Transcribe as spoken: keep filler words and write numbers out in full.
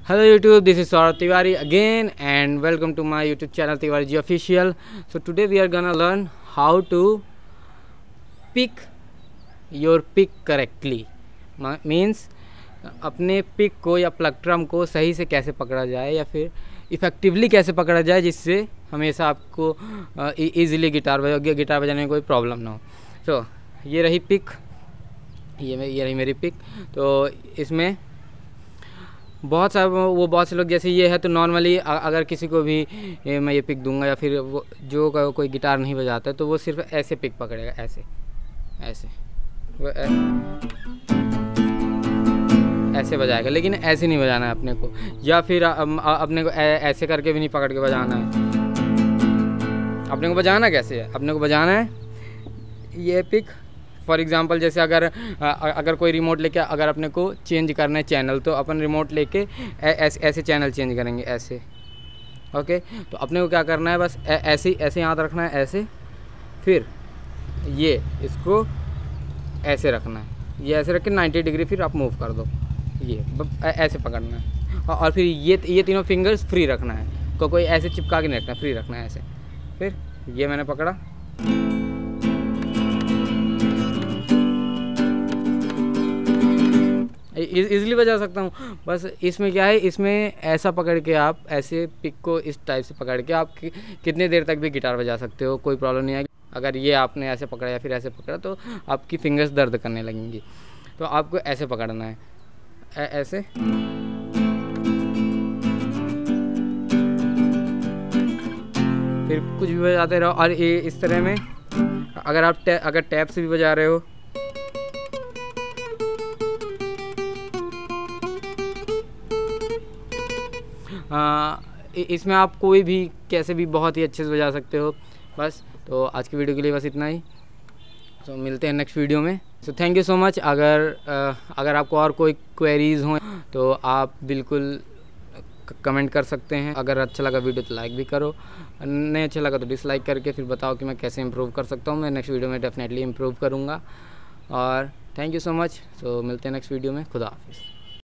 Hello YouTube, this is Saurabh Tiwari again and welcome to my YouTube channel Tiwari Ji Official. So today we are gonna learn how to pick your pick correctly. Means अपने pick को या प्लक्ट्रम को सही से कैसे पकड़ा जाए या फिर इफ़ेक्टिवली कैसे पकड़ा जाए जिससे हमेशा आपको इजीली गिटार बजा गिटार बजाने में कोई प्रॉब्लम ना हो. तो ये रही पिक, ये ये रही मेरी पिक. तो इसमें बहुत सारे वो बहुत से लोग जैसे ये है तो नॉर्मली अगर किसी को भी मैं ये पिक दूंगा या फिर वो जो कोई गिटार नहीं बजाता है तो वो सिर्फ ऐसे पिक पकड़ेगा, ऐसे ऐसे वो ऐसे बजाएगा, लेकिन ऐसे नहीं बजाना है अपने को, या फिर अपने को ऐसे करके भी नहीं पकड़ के बजाना है. अपने को बजाना कैसे है? अपने को बजाना है ये पिक. फॉर एग्ज़ाम्पल जैसे अगर अगर कोई रिमोट लेके अगर अपने को चेंज करना है चैनल तो अपन रिमोट लेके ऐसे ऐसे चैनल चेंज करेंगे ऐसे. ओके, तो अपने को क्या करना है, बस ऐसे ऐसे याद रखना है ऐसे, फिर ये इसको ऐसे रखना है, ये ऐसे रख के नाइन्टी डिग्री फिर आप मूव कर दो, ये ऐसे पकड़ना है. और फिर ये ये तीनों फिंगर्स फ्री रखना है, को कोई ऐसे चिपका के नहीं रखना, फ्री रखना है ऐसे. फिर ये मैंने पकड़ा, इजीली बजा सकता हूँ. बस इसमें क्या है, इसमें ऐसा पकड़ के आप ऐसे पिक को इस टाइप से पकड़ के आप कि, कितने देर तक भी गिटार बजा सकते हो, कोई प्रॉब्लम नहीं आएगी. अगर ये आपने ऐसे पकड़ा या फिर ऐसे पकड़ा तो आपकी फिंगर्स दर्द करने लगेंगी. तो आपको ऐसे पकड़ना है, ऐसे. फिर कुछ भी बजाते रहो. और ये इस तरह में अगर आप टै, अगर टैप से भी बजा रहे हो आ, इसमें आप कोई भी कैसे भी बहुत ही अच्छे से बजा सकते हो. बस तो आज की वीडियो के लिए बस इतना ही. तो मिलते हैं नेक्स्ट वीडियो में. So thank you so much. अगर आ, अगर आपको और कोई क्वेरीज़ हों तो आप बिल्कुल कमेंट कर सकते हैं. अगर अच्छा लगा वीडियो तो लाइक भी करो, नहीं अच्छा लगा तो डिसलाइक करके फिर बताओ कि मैं कैसे इम्प्रूव कर सकता हूँ. मैं नेक्स्ट वीडियो में डेफिनेटली इम्प्रूव करूँगा. और thank you so much. So मिलते हैं नेक्स्ट वीडियो में. खुदा हाफिज़.